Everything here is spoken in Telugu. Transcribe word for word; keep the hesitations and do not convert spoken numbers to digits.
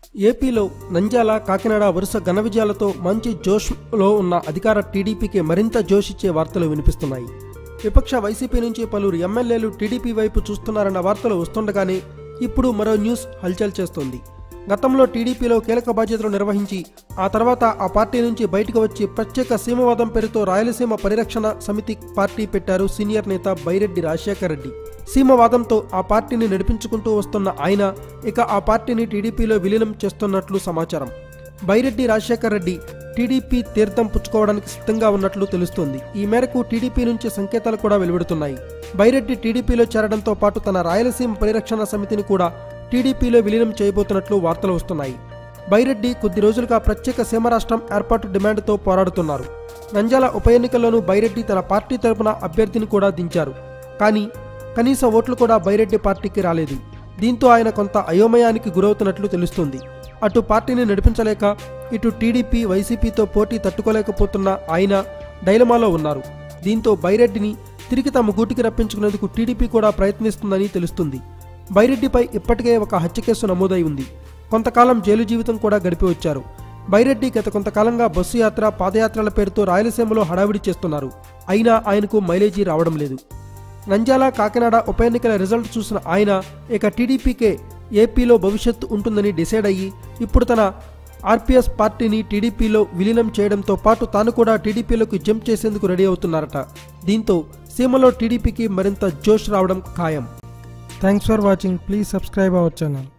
ఏపీలో నంద్యాల కాకినాడ వరుస ఘన విజయాలతో మంచి జోష్లో ఉన్న అధికార టీడీపీకి మరింత జోష్ ఇచ్చే వార్తలు వినిపిస్తున్నాయి. విపక్ష వైసీపీ నుంచి పలువురు ఎమ్మెల్యేలు టీడీపీ వైపు చూస్తున్నారన్న వార్తలు వస్తుండగానే ఇప్పుడు మరో న్యూస్ హల్చల్ చేస్తోంది. గతంలో టీడీపీలో కీలక బాధ్యతలు నిర్వహించి ఆ తర్వాత ఆ పార్టీ నుంచి బయటకు వచ్చి ప్రత్యేక సీమవాదం పేరుతో రాయలసీమ పరిరక్షణ సమితి పార్టీ పెట్టారు సీనియర్ నేత బైరెడ్డి రాజశేఖర్ రెడ్డి. సీమవాదంతో ఆ పార్టీని నడిపించుకుంటూ వస్తున్న ఆయన ఇక ఆ పార్టీని టీడీపీలో విలీనం చేస్తున్నట్లు సమాచారం. బైరెడ్డి రాజశేఖర్ రెడ్డి టీడీపీ తీర్థం పుచ్చుకోవడానికి సిద్ధంగా ఉన్నట్లు తెలుస్తోంది. ఈ మేరకు టీడీపీ నుంచి సంకేతాలు కూడా వెలువడుతున్నాయి. బైరెడ్డి టీడీపీలో చేరడంతో పాటు తన రాయలసీమ పరిరక్షణ సమితిని కూడా టీడీపీలో విలీనం చేయబోతున్నట్లు వార్తలు వస్తున్నాయి. బైరెడ్డి కొద్ది రోజులుగా ప్రత్యేక సీమ రాష్ట్రం ఏర్పాటు డిమాండ్తో పోరాడుతున్నారు. నంద్యాల ఉప ఎన్నికల్లోనూ బైరెడ్డి తన పార్టీ తరపున అభ్యర్థిని కూడా దించారు. కానీ కనీస ఓట్లు కూడా బైరెడ్డి పార్టీకి రాలేదు. దీంతో ఆయన కొంత అయోమయానికి గురవుతున్నట్లు తెలుస్తుంది. అటు పార్టీని నడిపించలేక ఇటు టీడీపీ వైసీపీతో పోటీ తట్టుకోలేకపోతున్న ఆయన డైలమాలో ఉన్నారు. దీంతో బైరెడ్డిని తిరిగి తమ గూటికి రప్పించుకునేందుకు టీడీపీ కూడా ప్రయత్నిస్తుందని తెలుస్తుంది. బైరెడ్డిపై ఇప్పటికే ఒక హత్య కేసు నమోదై ఉంది. కొంతకాలం జైలు జీవితం కూడా గడిపి వచ్చారు. బైరెడ్డి గత కొంతకాలంగా బస్సు యాత్ర పాదయాత్రల పేరుతో రాయలసీమలో హడావిడి చేస్తున్నారు. అయినా ఆయనకు మైలేజీ రావడం లేదు. నంద్యాల కాకినాడ ఉప ఎన్నికల రిజల్ట్ చూసిన ఆయన ఇక టీడీపీకే ఏపీలో భవిష్యత్తు ఉంటుందని డిసైడ్ అయ్యి ఇప్పుడు తన ఆర్పీఎస్ పార్టీని టీడీపీలో విలీనం చేయడంతో పాటు తాను కూడా టీడీపీలోకి జంప్ చేసేందుకు రెడీ అవుతున్నారట. దీంతో సీమలో టీడీపీకి మరింత జోష్ రావడం ఖాయం. Thanks for watching. Please subscribe our channel.